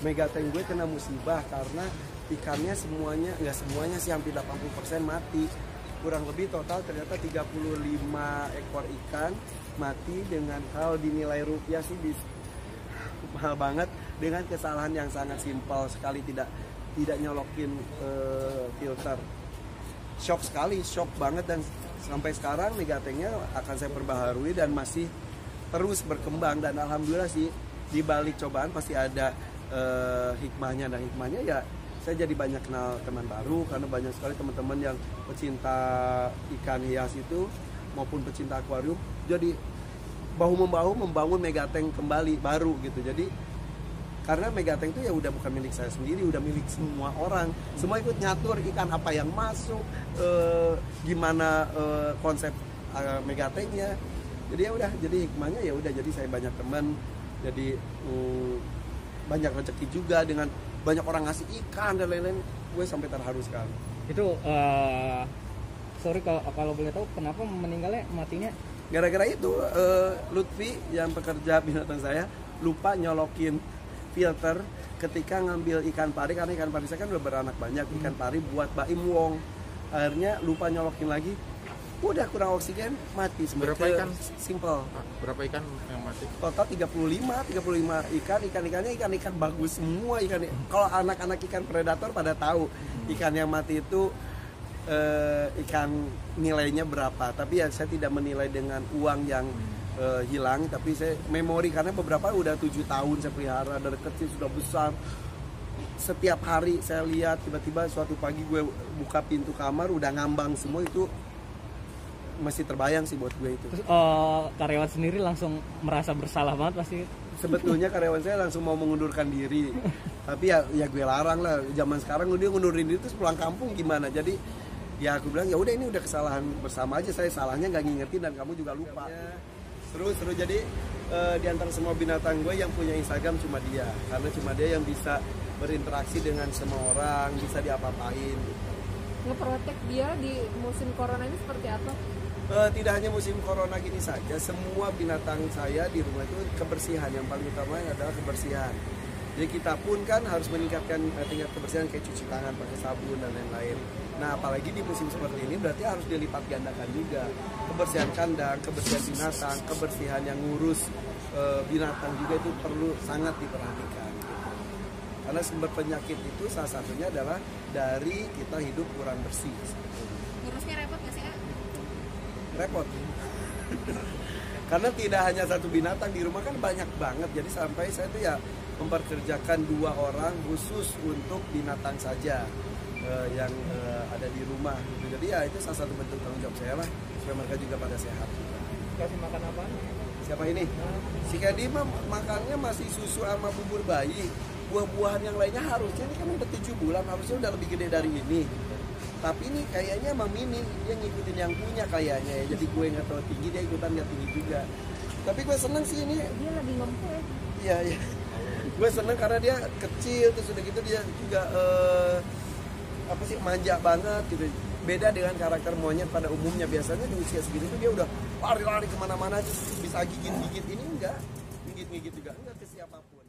megatank gue kena musibah karena ikannya semuanya, nggak semuanya sih, hampir 80% mati. Kurang lebih total ternyata 35 ekor ikan mati dengan kalau dinilai rupiah sih mahal banget, dengan kesalahan yang sangat simpel sekali, tidak nyolokin filter. Shock sekali, shock banget, dan sampai sekarang megatanknya akan saya perbaharui dan masih terus berkembang, dan alhamdulillah sih di balik cobaan pasti ada hikmahnya, dan hikmahnya ya saya jadi banyak kenal teman baru karena banyak sekali teman-teman yang pecinta ikan hias itu maupun pecinta akuarium, jadi bahu-membahu membangun megatank kembali baru gitu. Jadi karena megatank itu ya udah bukan milik saya sendiri, udah milik semua orang, semua ikut nyatur ikan apa yang masuk, gimana konsep megatanknya. Jadi ya udah, jadi hikmahnya ya udah, jadi saya banyak teman, jadi banyak rezeki juga dengan banyak orang ngasih ikan dan lain-lain. Gue sampai terharu sekali. Itu sorry kalau boleh tahu kenapa meninggalnya, matinya? Gara-gara itu Lutfi yang pekerja binatang saya lupa nyolokin filter ketika ngambil ikan pari, karena ikan pari saya kan udah beranak banyak, ikan pari buat Baim Wong. Akhirnya lupa nyolokin lagi, udah kurang oksigen, mati. Berapa ikan? Simple. Berapa ikan yang mati? Total 35 ikan-ikannya ikan bagus semua. Kalau anak-anak ikan predator pada tahu ikan yang mati itu ikan nilainya berapa, tapi ya saya tidak menilai dengan uang yang hilang, tapi saya memori, karena beberapa udah 7 tahun saya pelihara, dari kecil sudah besar. Setiap hari saya lihat, tiba-tiba suatu pagi gue buka pintu kamar udah ngambang semua, itu masih terbayang sih buat gue itu. Terus karyawan sendiri langsung merasa bersalah banget pasti. Sebetulnya karyawan saya langsung mau mengundurkan diri, tapi ya gue larang lah. Zaman sekarang dia ngundurin diri terus pulang kampung gimana? Jadi ya aku bilang ya udah, ini udah kesalahan bersama aja, saya salahnya nggak ngingetin dan kamu juga lupa. Seru. Jadi di antara semua binatang gue yang punya Instagram cuma dia, karena cuma dia yang bisa berinteraksi dengan semua orang, bisa diapa-apain. Ngeprotek dia di musim corona ini seperti apa? Tidak hanya musim corona gini saja, semua binatang saya di rumah itu kebersihan, yang paling utama adalah kebersihan. Jadi kita pun kan harus meningkatkan tingkat kebersihan, kayak cuci tangan pakai sabun dan lain-lain. Nah apalagi di musim seperti ini berarti harus dilipat gandakan juga. Kebersihan kandang, kebersihan binatang, kebersihan yang ngurus binatang juga itu perlu sangat diperhatikan. Karena sumber penyakit itu salah satunya adalah dari kita hidup kurang bersih. Ngurusnya repot nggak sih, Kak? Repot. Karena tidak hanya satu binatang di rumah, kan banyak banget. Jadi sampai saya tuh ya memperkerjakan 2 orang khusus untuk binatang saja yang ada di rumah gitu. Jadi ya itu salah satu bentuk tanggung jawab saya lah, supaya mereka juga pada sehat juga. Kasih makan apa? Siapa ini? Si Kedi mah makannya masih susu sama bubur bayi. Buah-buahan yang lainnya harusnya, ini kan udah 7 bulan, harusnya udah lebih gede dari ini. Tapi ini kayaknya emang mini, dia ngikutin yang punya kayaknya ya. Jadi gue nggak tahu tinggi, dia ikutan nggak tinggi juga. Tapi gue seneng sih ini. Dia lagi ngempet. Iya. Gue seneng karena dia kecil, terus udah gitu dia juga manja banget gitu. Beda dengan karakter monyet pada umumnya, biasanya di usia segini tuh dia udah lari-lari kemana-mana, bisa gigit-gigit. Ini enggak, gigit-gigit juga enggak ke siapapun.